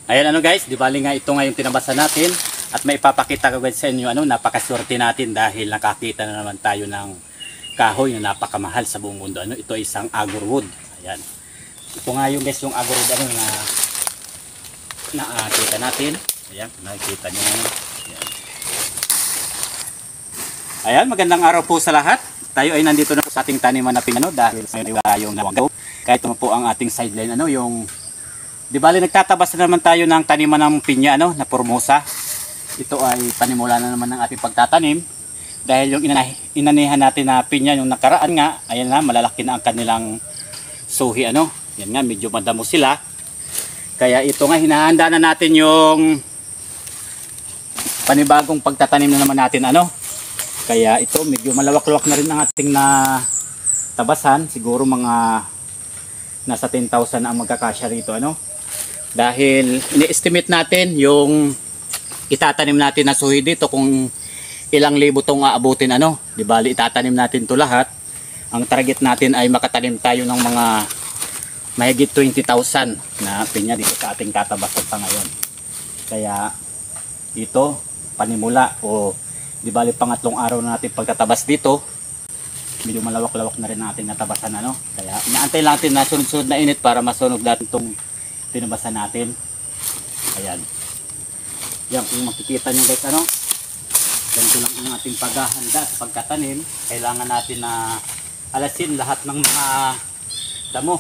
Ayan guys, di bali nga ito nga yung tinabasa natin at may ipapakita ko guys sa inyo napakaswerte natin dahil nakakita na naman tayo ng kahoy na napakamahal sa buong mundo. Ito ay isang agarwood. Ayan. Ito nga yung guys yung agarwood na nakita natin. Ayan, nakikita niyo. Ayan, magandang araw po sa lahat. Tayo ay nandito na po sa ating taniman na ping dahil sa yung nawagaw. Kahit ito po ang ating sideline yung di bali nagtatabas na naman tayo ng taniman ng pinya na Formosa. Ito ay panimula na naman ng ating pagtatanim dahil yung inanihan natin na pinya yung nakaraan nga, ayan na malalaki na ang kanilang suhi Yan nga medyo madamo sila. Kaya ito nga hinahanda na natin yung panibagong pagtatanim na naman natin Kaya ito medyo malawak-lawak na rin ang ating na tabasan, siguro mga nasa 10,000 ang magkakasya rito Dahil ini-estimate natin yung itatanim natin na suhi dito kung ilang libo tong aabutin Di bali itatanim natin to lahat. Ang target natin ay makatanim tayo ng mga mahigit 20,000 na pinya dito sa ating katabasan pa ngayon. Kaya ito panimula o di bali pangatlong araw na natin pagtatabas dito. Medyo malawak-lawak na rin natin natabasan Kaya inaantay lang natin na sunod-sunod na init para masunog natin itong tinabasan natin. Ayan. Yan kung makikita nyo guys ganito lang ang ating paghahanda sa pagkatanim. Kailangan natin na alasin lahat ng mga damo.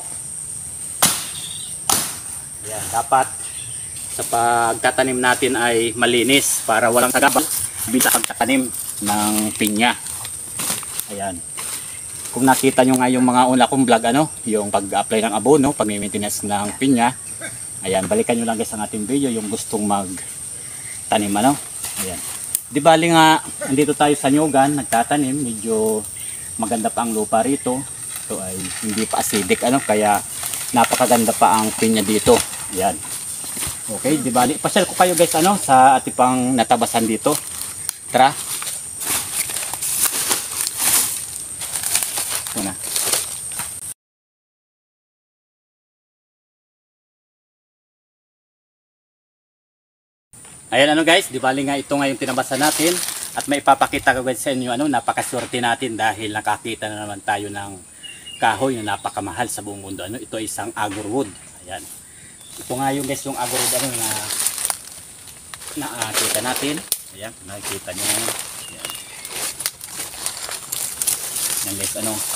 Ayan, dapat sa pagtatanim natin ay malinis para walang sagabal bisa pagtatanim ng pinya. Ayan. Kung nakita nyo nga yung mga una kong vlog yung pag-apply ng abono, pag-maintenance ng pinya. Ayan, balikan nyo lang guys ang ating video yung gustong mag-tanim Ayan. Di bali nga, andito tayo sa Nyugan, nagtatanim, medyo maganda pa ang lupa rito. Ito ay hindi pa acidic kaya napakaganda pa ang pinya dito. Ayan. Okay, di bali, pasyal ko kayo guys sa ating pang natabasan dito. Tara. Ito na. Ayan guys, di bali nga ito nga yung tinabasa natin at may ipapakita ko guys sa inyo napakaswerte natin dahil nakakita na naman tayo ng kahoy na napakamahal sa buong mundo. Ito ay isang agarwood. Ayan. Ito nga yung guys yung agarwood na nakita natin. Ayan, nakikita nyo. Ayan. Ayan guys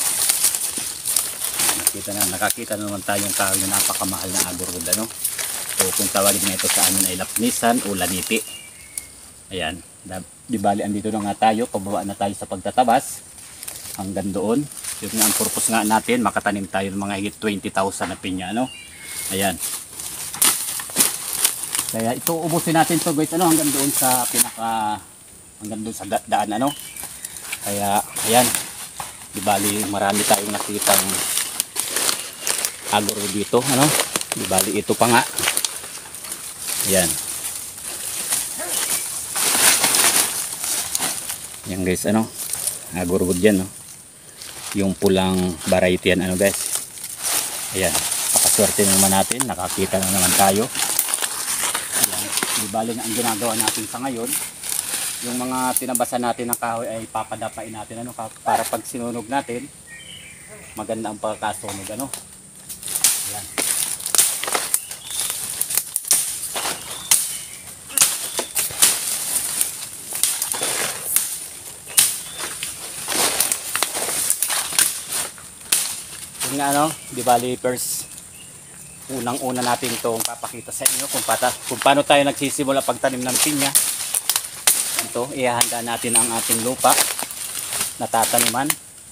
nakakita na naman tayong kahoy na napakamahal na agarwood So kung tawagin na ito sa amin ay lapnisan o laniti. Ayan, di bali andito na nga tayo, pababa na tayo sa pagtatabas hanggang doon. Yun nga ang purpose nga natin, makatanim tayo ng mga higit 20,000 na pinya Ayan. Kaya ito ubusin natin to guys hanggang doon sa hanggang doon sa daan Kaya ayan, di bali marami tayong nakitang agro dito Di bali ito pa nga. Ayan. Yan guys agurgod yan yung pulang variety yan guys. Ayan, pakaswerte naman natin, nakakita na naman tayo. Ayan, di bali ang ginagawa natin sa ngayon, yung mga tinabasan natin ng kahoy ay papadapain natin para pag sinunog natin maganda ang pagkasunog Ayan. Di bali first unang-una natin itong papakita sa inyo kung paano tayo nagsisimula pagtanim ng pinya. Ito, ihahanda natin ang ating lupa na tataniman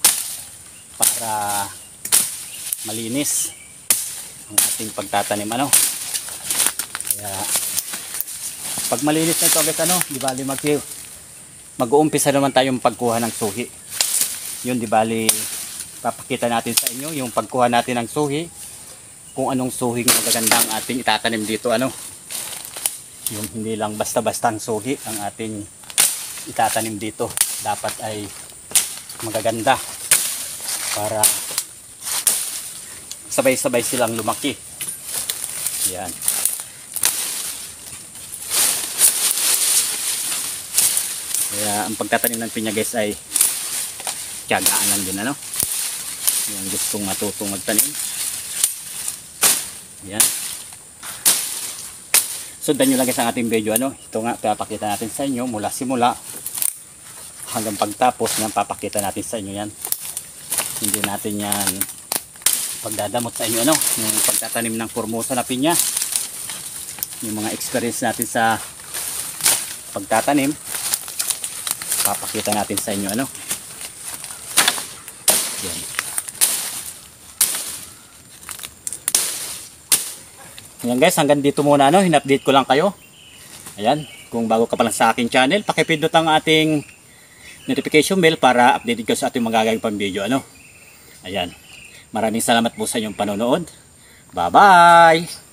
para malinis ang ating pagtatanim Kaya pag malinis na ito guys di bali mag-uumpisa naman tayong pagkuha ng suhi. Yun di bali papakita natin sa inyo yung pagkuha natin ng suhi, kung anong suhi ang magagandang ating itatanim dito yung hindi lang basta-basta ang suhi ang ating itatanim dito, dapat ay magaganda para sabay-sabay silang lumaki. Yan. Kaya ang pagtatanim ng pinya guys ay tiyagaan lang din ano. Yung gustong matutong magtanim. Ayan. Sundan nyo lang guys ang ating video ano. Ito nga papakita natin sa inyo mula simula hanggang pagtapos ng papakita natin sa inyo yan. Hindi natin yan pagdadamot sa inyo ano. Yung pagtatanim ng Formosa na pinya. Yung mga experience natin sa pagtatanim papakita natin sa inyo ano. Yan. Ayan guys, hanggang dito muna ano, in-update ko lang kayo. Ayan, kung bago ka pa lang sa aking channel, pakipindot ang ating notification bell para updated ka sa ating magagawin pang video ano. Ayan. Maraming salamat po sa inyong panonood. Bye-bye.